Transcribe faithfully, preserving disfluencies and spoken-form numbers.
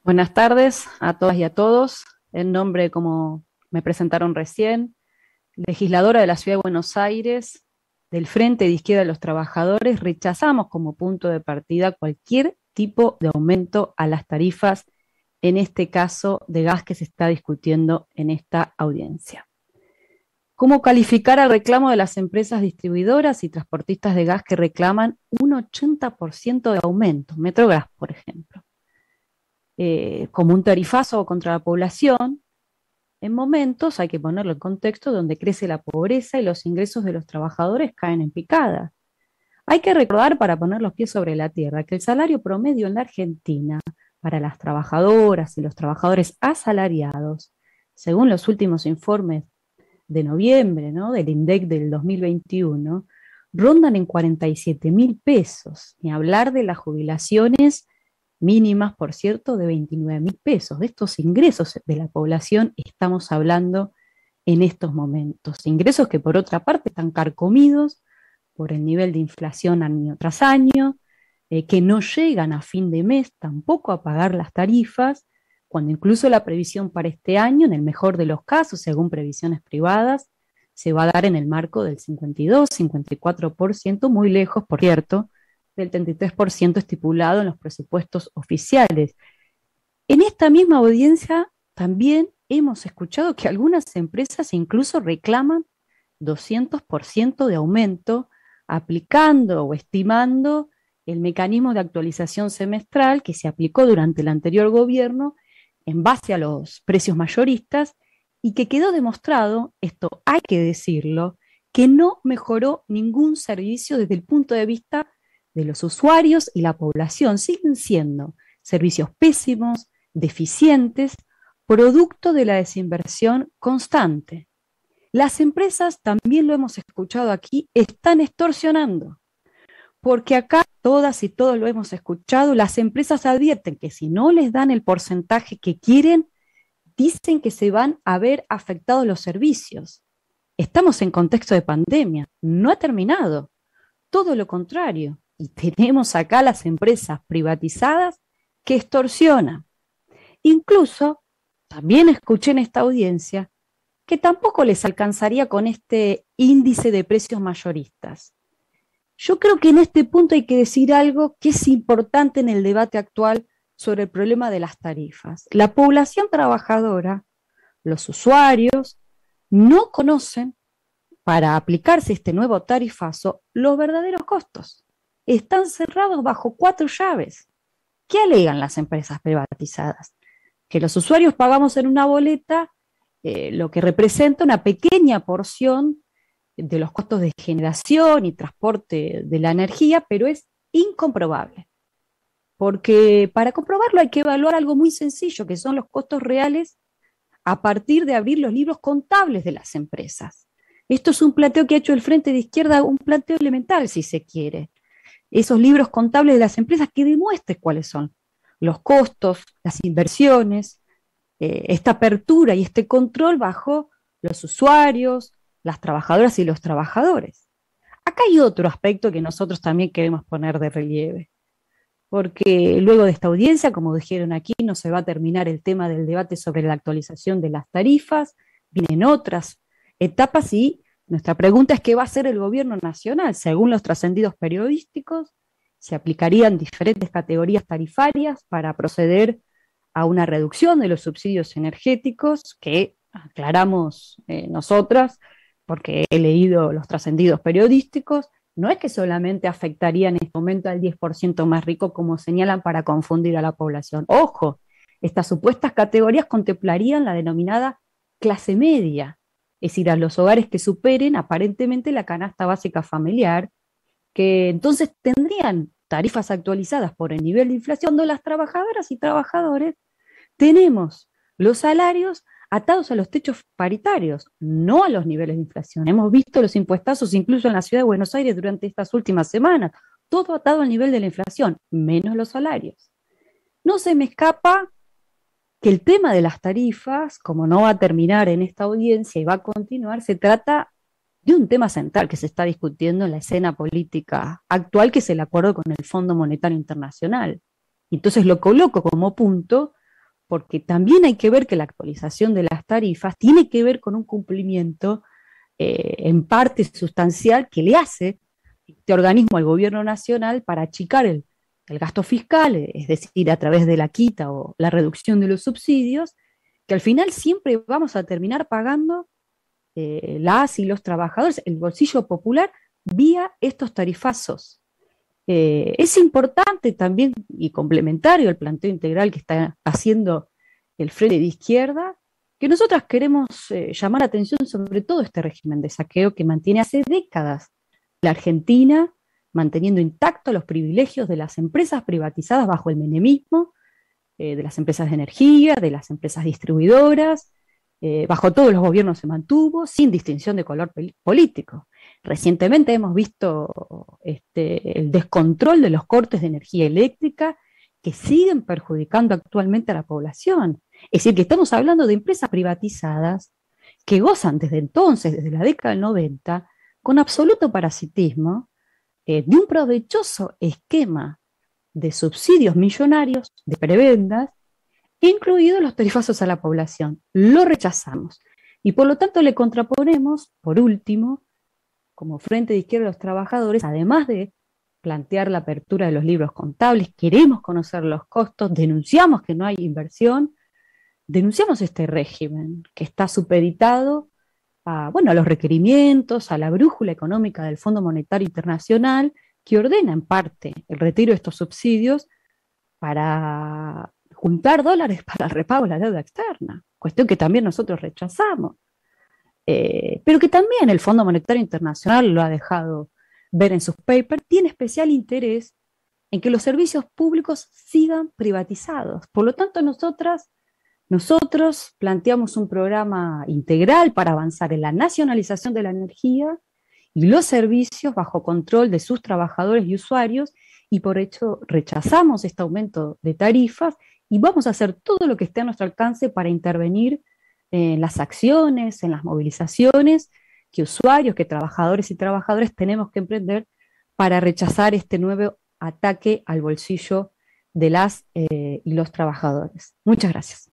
Buenas tardes a todas y a todos. En nombre, como me presentaron recién, legisladora de la Ciudad de Buenos Aires, del Frente de Izquierda de los Trabajadores, rechazamos como punto de partida cualquier tipo de aumento a las tarifas, en este caso de gas que se está discutiendo en esta audiencia. ¿Cómo calificar al reclamo de las empresas distribuidoras y transportistas de gas que reclaman un ochenta por ciento de aumento? Metrogas, por ejemplo. Eh, como un tarifazo contra la población, en momentos, hay que ponerlo en contexto, donde crece la pobreza y los ingresos de los trabajadores caen en picada. Hay que recordar, para poner los pies sobre la tierra, que el salario promedio en la Argentina para las trabajadoras y los trabajadores asalariados, según los últimos informes de noviembre, ¿no?, del INDEC del dos mil veintiuno, rondan en cuarenta y siete mil pesos, ni hablar de las jubilaciones mínimas, por cierto, de veintinueve mil pesos. De estos ingresos de la población estamos hablando en estos momentos. Ingresos que, por otra parte, están carcomidos por el nivel de inflación año tras año, eh, que no llegan a fin de mes tampoco a pagar las tarifas, cuando incluso la previsión para este año, en el mejor de los casos, según previsiones privadas, se va a dar en el marco del cincuenta y dos, cincuenta y cuatro por ciento, muy lejos, por cierto, del treinta y tres por ciento estipulado en los presupuestos oficiales. En esta misma audiencia también hemos escuchado que algunas empresas incluso reclaman doscientos por ciento de aumento, aplicando o estimando el mecanismo de actualización semestral que se aplicó durante el anterior gobierno en base a los precios mayoristas y que quedó demostrado, esto hay que decirlo, que no mejoró ningún servicio desde el punto de vista de los usuarios y la población. Siguen siendo servicios pésimos, deficientes, producto de la desinversión constante. Las empresas, también lo hemos escuchado aquí, están extorsionando, porque acá todas y todos lo hemos escuchado, las empresas advierten que si no les dan el porcentaje que quieren, dicen que se van a ver afectados los servicios. Estamos en contexto de pandemia, no ha terminado, todo lo contrario. Y tenemos acá las empresas privatizadas que extorsionan. Incluso, también escuché en esta audiencia, que tampoco les alcanzaría con este índice de precios mayoristas. Yo creo que en este punto hay que decir algo que es importante en el debate actual sobre el problema de las tarifas. La población trabajadora, los usuarios, no conocen, para aplicarse este nuevo tarifazo, los verdaderos costos. Están cerrados bajo cuatro llaves. ¿Qué alegan las empresas privatizadas? Que los usuarios pagamos en una boleta eh, lo que representa una pequeña porción de los costos de generación y transporte de la energía, pero es incomprobable. Porque para comprobarlo hay que evaluar algo muy sencillo, que son los costos reales a partir de abrir los libros contables de las empresas. Esto es un planteo que ha hecho el Frente de Izquierda, un planteo elemental, si se quiere. Esos libros contables de las empresas que demuestren cuáles son los costos, las inversiones, eh, esta apertura y este control bajo los usuarios, las trabajadoras y los trabajadores. Acá hay otro aspecto que nosotros también queremos poner de relieve, porque luego de esta audiencia, como dijeron aquí, no se va a terminar el tema del debate sobre la actualización de las tarifas, vienen otras etapas y nuestra pregunta es qué va a hacer el gobierno nacional. Según los trascendidos periodísticos, se aplicarían diferentes categorías tarifarias para proceder a una reducción de los subsidios energéticos que aclaramos eh, nosotras, porque he leído los trascendidos periodísticos, no es que solamente afectaría en este momento al diez por ciento más rico como señalan para confundir a la población. Ojo, estas supuestas categorías contemplarían la denominada clase media, es decir, a los hogares que superen aparentemente la canasta básica familiar, que entonces tendrían tarifas actualizadas por el nivel de inflación, donde las trabajadoras y trabajadores tenemos los salarios atados a los techos paritarios, no a los niveles de inflación. Hemos visto los impuestazos incluso en la ciudad de Buenos Aires durante estas últimas semanas, todo atado al nivel de la inflación, menos los salarios. No se me escapa que el tema de las tarifas, como no va a terminar en esta audiencia y va a continuar, se trata de un tema central que se está discutiendo en la escena política actual, que es el acuerdo con el Fondo Monetario Internacional. Entonces lo coloco como punto porque también hay que ver que la actualización de las tarifas tiene que ver con un cumplimiento eh, en parte sustancial que le hace este organismo al gobierno nacional para achicar el, el gasto fiscal, es decir, a través de la quita o la reducción de los subsidios, que al final siempre vamos a terminar pagando eh, las y los trabajadores, el bolsillo popular, vía estos tarifazos. Eh, es importante también y complementario al planteo integral que está haciendo el Frente de Izquierda, que nosotras queremos eh, llamar la atención sobre todo este régimen de saqueo que mantiene hace décadas la Argentina, manteniendo intactos los privilegios de las empresas privatizadas bajo el menemismo, eh, de las empresas de energía, de las empresas distribuidoras, eh, bajo todos los gobiernos se mantuvo, sin distinción de color político. Recientemente hemos visto este, el descontrol de los cortes de energía eléctrica que siguen perjudicando actualmente a la población. Es decir, que estamos hablando de empresas privatizadas que gozan desde entonces, desde la década del noventa, con absoluto parasitismo, eh, de un provechoso esquema de subsidios millonarios, de prebendas, incluidos los tarifazos a la población. Lo rechazamos. Y por lo tanto le contraponemos, por último, como Frente de Izquierda de los Trabajadores, además de plantear la apertura de los libros contables, queremos conocer los costos, denunciamos que no hay inversión, denunciamos este régimen que está supeditado a, bueno, a los requerimientos, a la brújula económica del Fondo Monetario Internacional, que ordena en parte el retiro de estos subsidios para juntar dólares para el repago de la deuda externa, cuestión que también nosotros rechazamos, eh, pero que también el Fondo Monetario Internacional lo ha dejado ver en sus papers, tiene especial interés en que los servicios públicos sigan privatizados. Por lo tanto, nosotras, nosotros planteamos un programa integral para avanzar en la nacionalización de la energía y los servicios bajo control de sus trabajadores y usuarios, y por hecho rechazamos este aumento de tarifas y vamos a hacer todo lo que esté a nuestro alcance para intervenir en las acciones, en las movilizaciones que usuarios, que trabajadores y trabajadoras tenemos que emprender para rechazar este nuevo ataque al bolsillo de las eh, y los trabajadores. Muchas gracias.